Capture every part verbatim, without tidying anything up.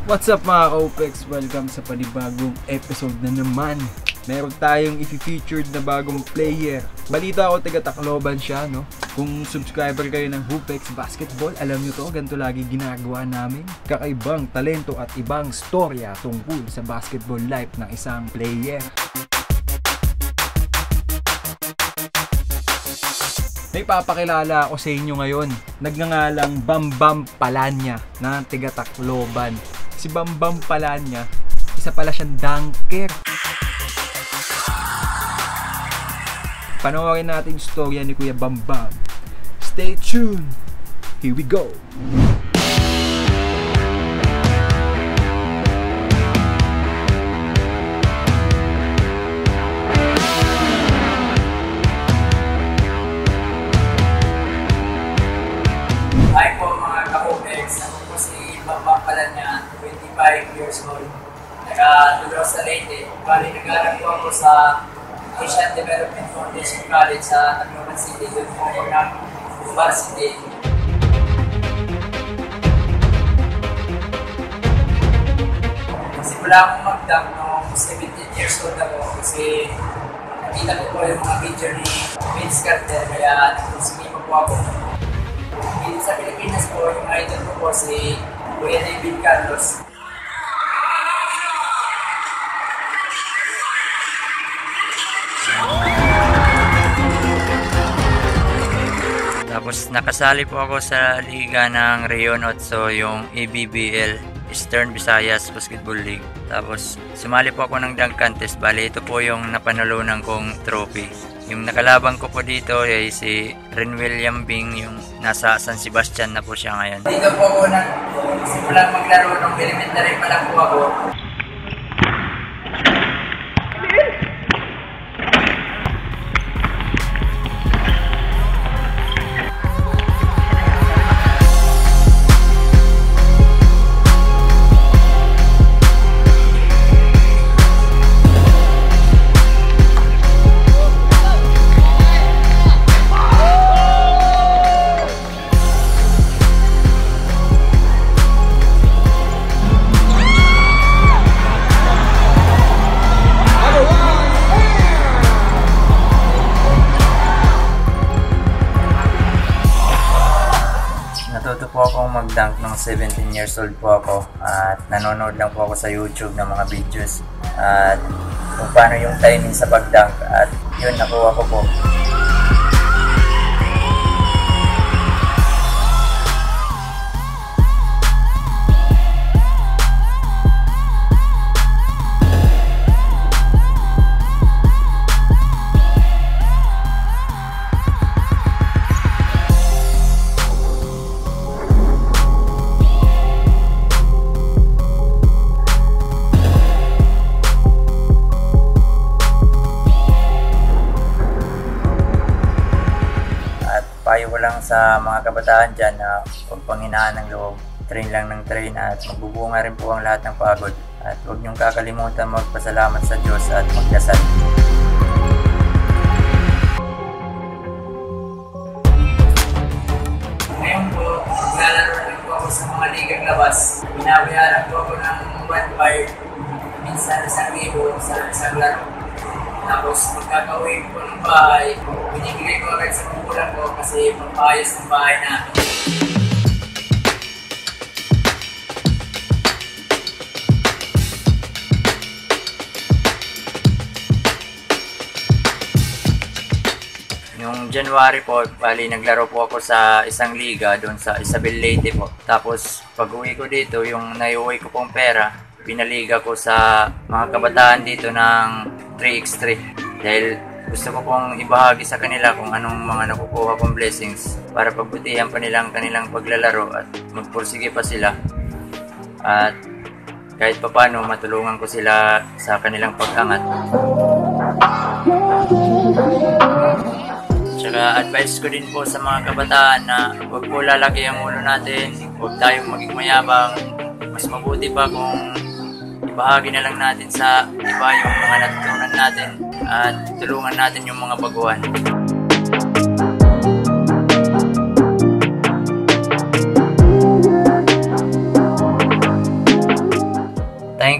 What's up mga ka-Opex? Welcome sa panibagong episode na naman. Meron tayong i-featured na bagong player. Balita ko taga Tacloban siya, no? Kung subscriber kayo ng Hoopex Basketball, alam nyo to, ganito lagi ginagawa namin. Kakaibang talento at ibang storya tungkol sa basketball life ng isang player. May papakilala ako sa inyo ngayon. Nagngangalang Bambam Palanya na taga Tacloban. Si Bambam Palanya, isa pala siyang dunker. Panoorin natin yung storya ni Kuya Bambam. Stay tuned! Here we go! Hi po mga ka-Opex, ako po si Bambam Palanya, twenty-five years old. Naka-Tudor sa Leyte. Bali, nag-aaral po ako sa Asian Development Foundation College sa Tacloban City. Doon po ako ng varsity. Simula akong mag-dunk noong seventeen years old ako kasi nakita ko po yung mga video ni Vince Carter kaya nagpursige po po ako. Dito sa Pilipinas po, yung idol ko po si Kuya David Carlos. Tapos nakasali po ako sa liga ng Rayon Otso, yung A B B L, Eastern Visayas Basketball League. Tapos sumali po ako ng dunk contest, bali ito po yung napanalunan kong trophy. Yung nakalaban ko po dito ay si Ren William Bing, yung nasa San Sebastian na po siya ngayon. Dito po ako nang simulang maglaro ng elementary pa lang po ako. Natuto po akong mag-dunk ng seventeen years old po ako at nanonood lang po ako sa YouTube ng mga videos at kung paano yung timing sa pag-dunk at yun nakuha ko po. Payo ko lang sa mga kabataan dyan na huwag panghinaan ng loob, train lang ng train at magbubunga rin po ang lahat ng pagod. At huwag niyong kakalimutan magpasalamat sa Diyos at magdasal. Ngayon po, naglalaro rin po ako sa mga ligang labas. Binabayaran po ako ng one five, minsan isang libo sa isang laro. Tapos magkakauwi ko ng bahay, binibigay ko agad sa magulang ko kasi pampayos ng bahay namin. Yung January po, bali naglaro po ako sa isang liga doon sa Isabel Leyte po. Tapos pag uwi ko dito, yung naiuwi ko pong pera, pinaliga ko sa mga kabataan dito ng three by three dahil gusto ko pong ibahagi sa kanila kung anong mga nakukuha kong blessings para pagbutihan pa nilang kanilang paglalaro at magpursige pa sila at kahit papano matulungan ko sila sa kanilang pag-angat. Tsaka advice ko din po sa mga kabataan na huwag po lalaki ang ulo natin, huwag tayong maging mayabang, mas mabuti pa kung ibahagi na lang natin sa iba yung mga natutunan natin at tulungan natin yung mga baguhan.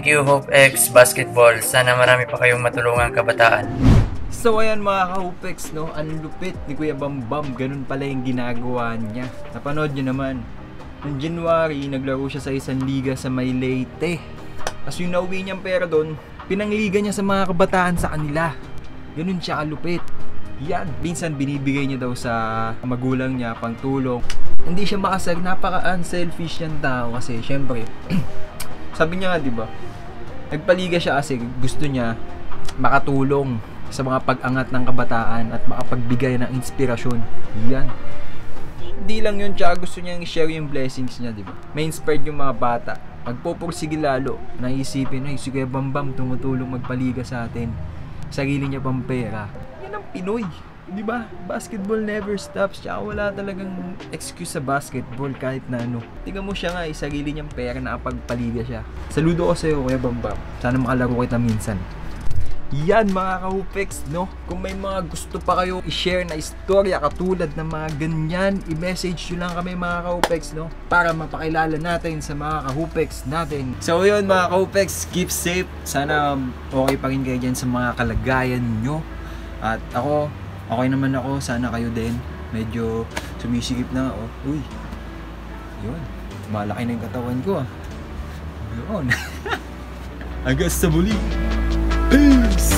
Thank you, HopeX Basketball. Sana marami pa kayong matulungang kabataan. So ayan mga ka-Hopex, no? Ang lupit ni Kuya Bambam. Ganun pala yung ginagawa niya. Napanood nyo naman. Noong January, naglaro siya sa isang liga sa May Leyte. As yung nauwi niyang pera doon, pinangliga niya sa mga kabataan sa kanila. Ganun siya kalupit. Yan, minsan binibigay niya daw sa magulang niya pang tulong. Hindi siya makasag, napaka-unselfish yan tao kasi syempre, sabi niya nga diba, nagpaliga siya kasi gusto niya makatulong sa mga pag-angat ng kabataan at makapagbigay ng inspirasyon. Yan. Hindi lang yun, tsaka gusto niyang i-share yung blessings niya, diba? May inspired yung mga bata. Magpupursige lalo, naisipin, ay, si Kuya Bambam tumutulong magpaliga sa atin. Sarili niya pang pera. Yan ang Pinoy. Diba? Basketball never stops. Tsaka wala talagang excuse sa basketball kahit na ano. Tingnan mo siya nga, eh, sarili niyang pera na pagpaliga siya. Saludo ko sa'yo, Kuya Bambam. Sana makalaro kita minsan. Yan mga ka-Hopex, no? Kung may mga gusto pa kayo i-share na istorya katulad ng mga ganyan, i-message nyo lang kami mga ka-Hopex, no? Para mapakilala natin sa mga ka-Hopex natin. So yun mga ka-Hopex, keep safe. Sana okay pa rin kayo dyan sa mga kalagayan nyo. At ako, okay naman ako. Sana kayo din. Medyo sumisigip na ako. Uy, yun. Malaki na yung katawan ko ah. Yun. Hanggang sa muli. Peace!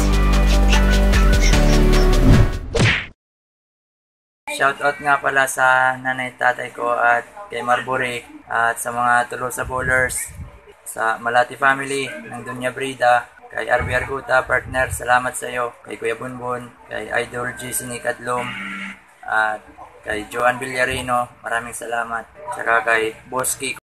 Shoutout nga pala sa nanay tatay ko at kay Marburik at sa mga Tolosa Bowlers, sa Malati family ng Dunya Brida, kay R B Arguta, partner, salamat sa iyo, kay Kuya Bunbun, kay Idol G. Sinikadlom, at kay Joan Villarino, maraming salamat, tsaka kay Boss Kiko.